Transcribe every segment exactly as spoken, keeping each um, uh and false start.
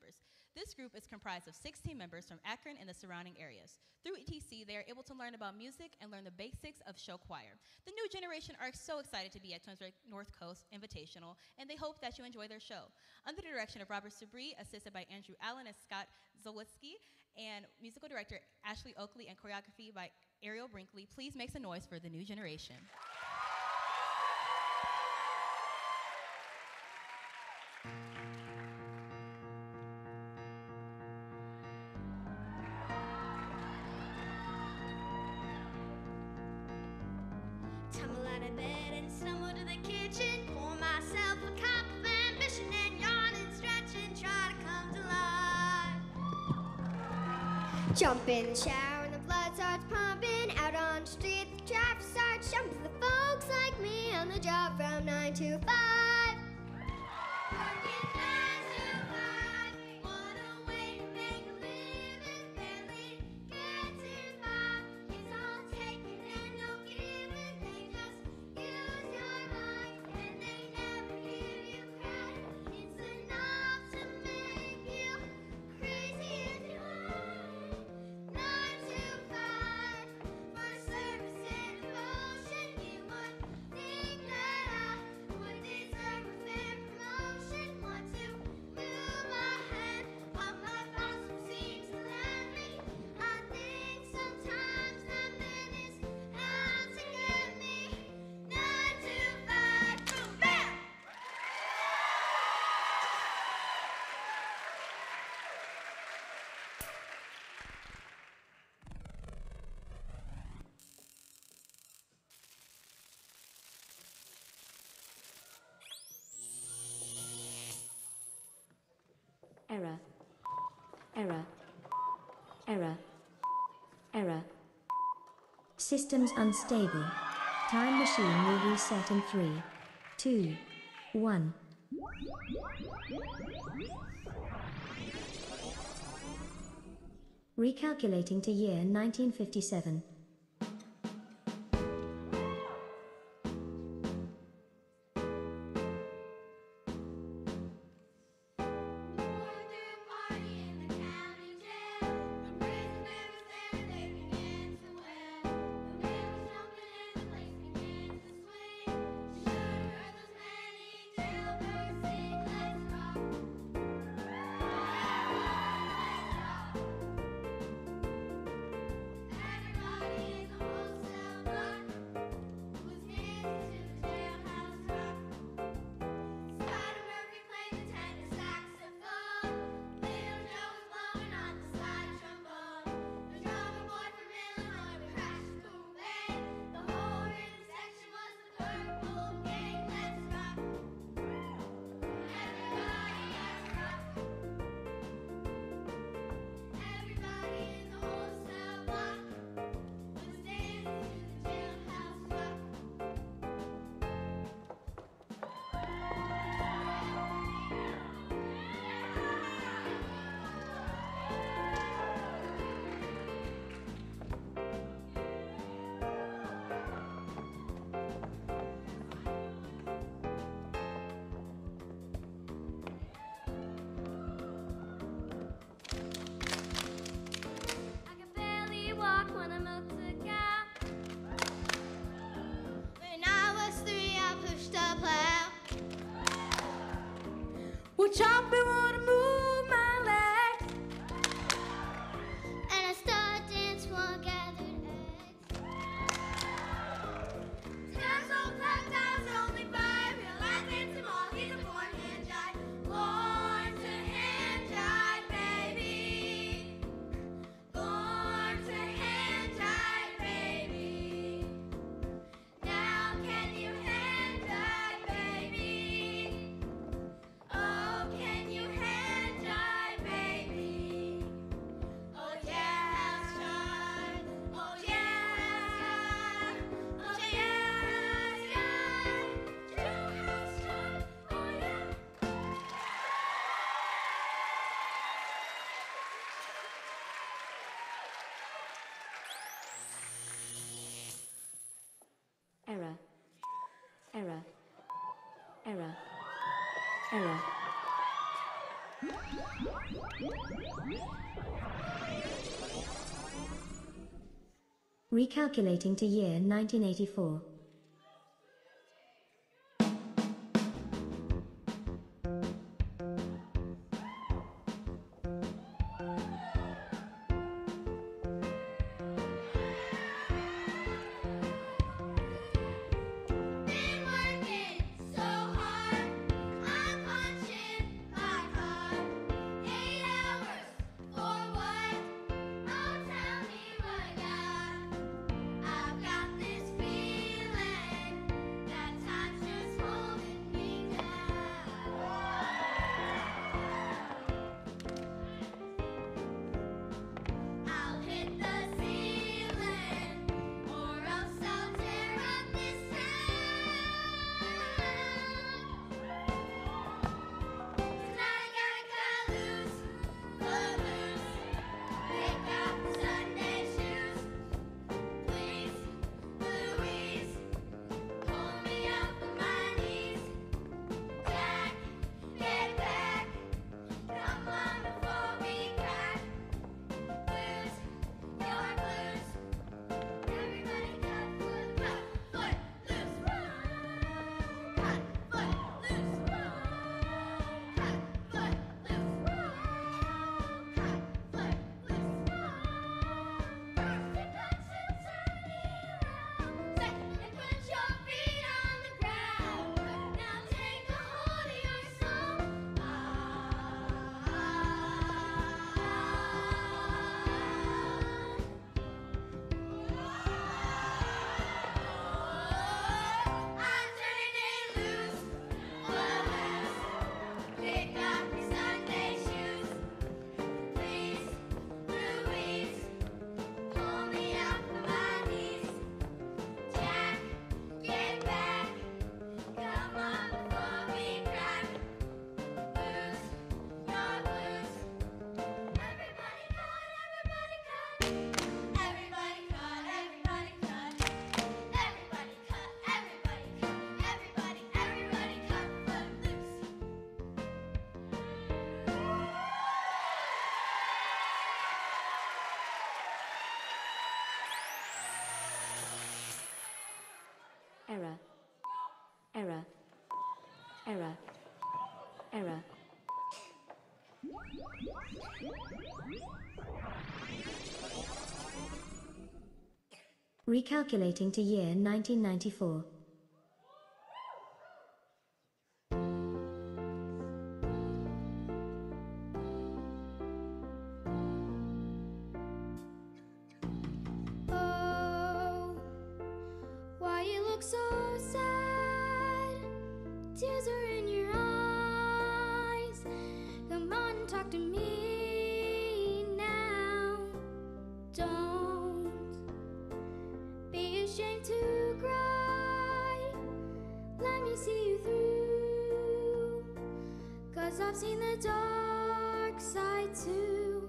members. This group is comprised of sixteen members from Akron and the surrounding areas. Through E T C, they are able to learn about music and learn the basics of show choir. The new generation are so excited to be at Twinsburg North Coast Invitational, and they hope that you enjoy their show. Under the direction of Robert Sabri, assisted by Andrew Allen and Scott Zawadzki, and musical director Ashley Oakley, and choreography by Ariel Brinkley, please make some noise for the new generation. Tumble out of bed and stumble to the kitchen, pour myself a cup of ambition and yawn and stretch and try to come to life. Jump in the shower and the blood starts pumping. Out on the street, the traffic starts jumping for the folks like me on the job from nine to five. Working nine to five, what a way to make a living. Barely getting by, it's all taken and no giving. They just use your mind and they never give you credit. It's enough to make you crazy if you like. Nine to five, for service and devotion. You would think that I would deserve a fair promotion. Want to move my head, what my boss would seem to let me. I think sometimes nothing is out to get me. Nine to five, boom, bam! Error. Error. Error. Error. Systems unstable. Time machine will reset in three, two, one. Recalculating to year nineteen fifty-seven. I could barely walk when I moved to cow. When I was three, I pushed a plow. Well, chopping would move my legs, and I started dance while I gathered eggs. Got so plucked, I was only five. Realized it's him all, he's a born hand jive. Born to hand jive, baby. Born to hand jive, baby. Now can you hand jive, baby? Oh, can you hand jive, baby? Oh yeah, house jive. Oh yeah. Oh yeah, jive. True house jive. Oh yeah. Error. Error. Error. Error. Recalculating to year nineteen eighty-four. Been working so hard, I'm punching my card. Eight hours for what? Oh, tell me what I got. I've got this feeling that time's just holding me down. I'll hit the ceiling, or else I'll tear up this town. Tonight I gotta cut loose, cut loose. Pick up Sunday shoes, please, Louise. Pull me up on my knees. Jack, get back. Come on before we crack. Blues, your blues. Everybody cut foot, cut foot loose. Cut foot loose. Cut foot loose. Cut foot loose. First you touch and turn me around. Second you put your feet on the ground. Now take a hold of your soul. I'm turning it loose, loose. Pick up your Sunday shoes, please, Louise. Pull me up on my knees. Jack, get back. Come on before we crack. Blues, your blues. Everybody cut, everybody cut. Everybody cut, everybody cut. Everybody cut, everybody cut. Everybody, everybody cut foot loose. Error. Error. Error. Error. Recalculating to year nineteen ninety-four. Oh, why you look so sad? Tears are in your eyes. Come on and talk to me now. Don't be ashamed to cry. Let me see you through. 'Cause I've seen the dark side too.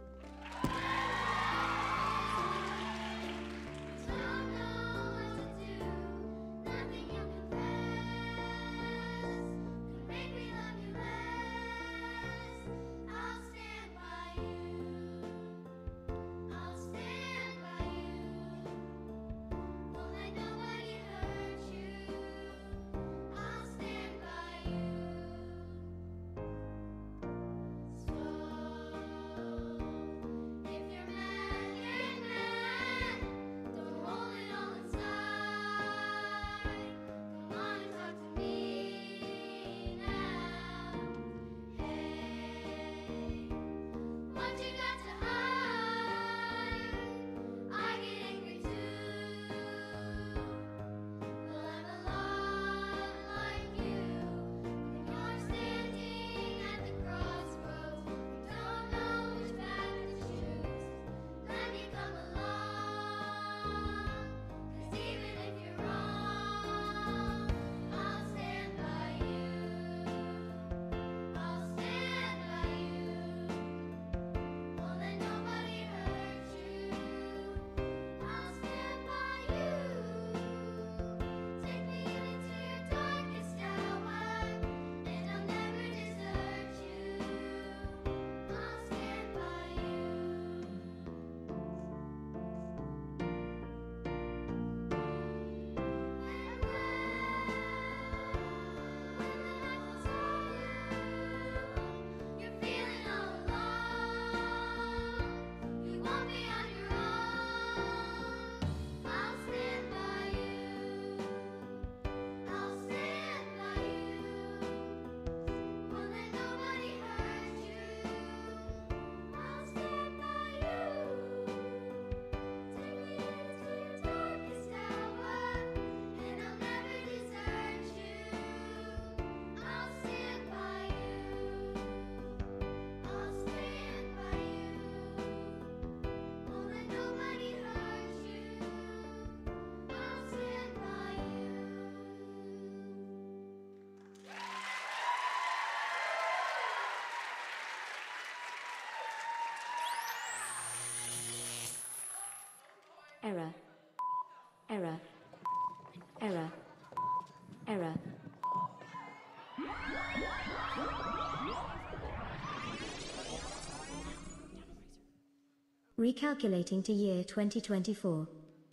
Don't know what to do. Nothing you confess could make me love you less. I'll stand by you. I'll stand by you. Won't let nobody hurt you. I'll stand by you. Error. Error. Error. Error. Recalculating to year twenty twenty-four.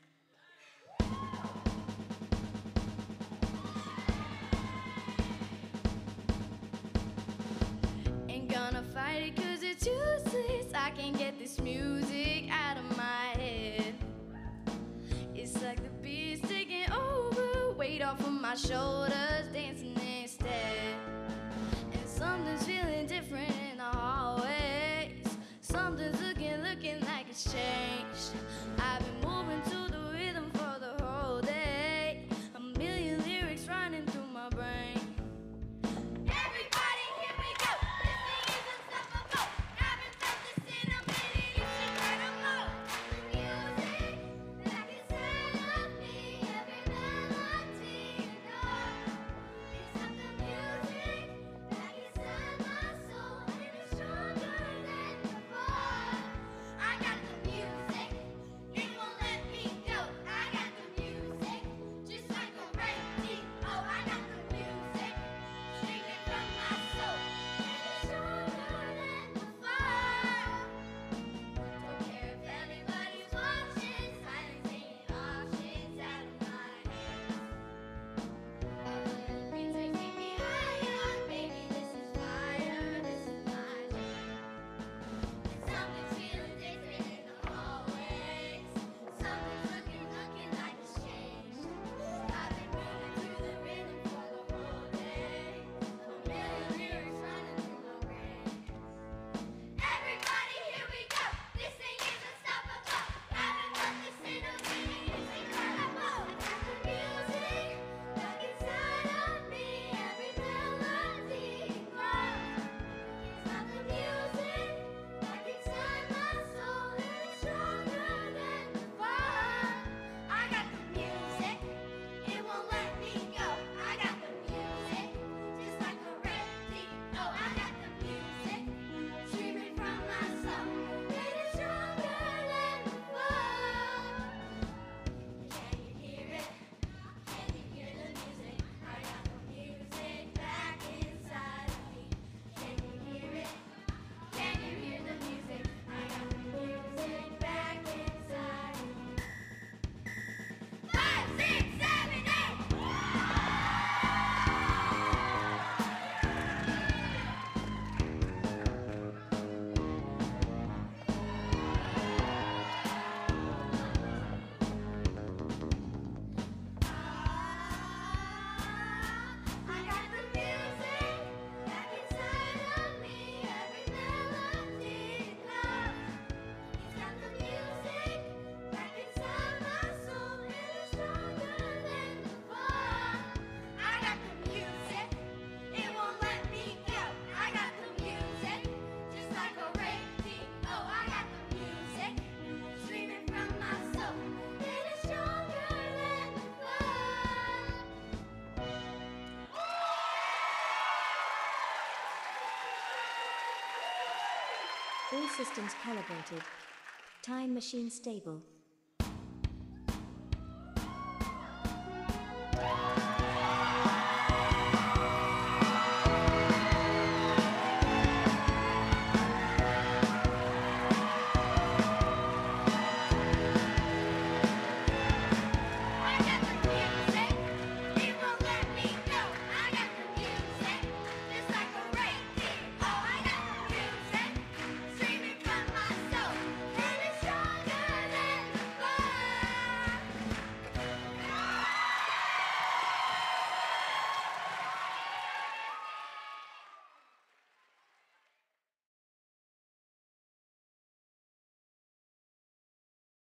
Ain't gonna fight it cause it's useless. I can't get this music out of my head. It's like the beat's taking over, weight off of my shoulders, dancing instead. And something's feeling different in the hallways. Something's looking, looking like it's changed. I've been moving to the rhythm for the whole day. A million lyrics running through my brain. Everybody, here we go. This thing is unstoppable. Haven't felt this in a minute. It's incredible. Music back inside of me, every melody you know. It's not the music back inside my soul, and it's stronger than before. I got the music, it won't let me go. I got the music, just like a radio. I got the music, streaming from my soul, and it's stronger than before. Don't care if anybody's watching, silencing options out of my hands. Beats taking me higher, baby, this is fire, this is my jam. Something's feeling different in the hallways. Something's looking, looking like it's changed. I've been moving to the rhythm for the whole day. A million lyrics running through my brain. Everybody, here we go. This thing is unstoppable. Haven't felt this in a minute. It's incredible. The music back inside of me, every melody you know. It's not the music back inside my soul, and it's stronger than before. I got the music, it won't let me go. I got the music, just like a radio. I got the music, streaming from my soul, and it's stronger than before. Can you hear it? Can you hear the music? I got the music back inside of me. Can you hear it? Can you hear the music? I got the music back inside of me. Five, six, seven, eight. I got the music back inside of me, every melody you know. It's got the music back inside my soul, and it's stronger than before. I got the music, it won't let me go. I got the music, just like a radio. I got the music, streaming from my soul, and it's stronger than before. All systems calibrated. Time machine stable.